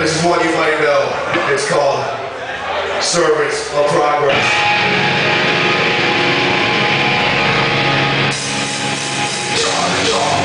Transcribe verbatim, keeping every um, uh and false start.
This is one you might know. It's called Servants of Progress.